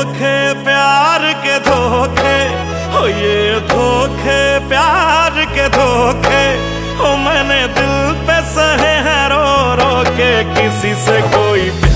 धोखे प्यार के धोखे, हो ये धोखे प्यार के धोखे, हो मैंने दिल पे सहे हैं रो रो के, किसी से कोई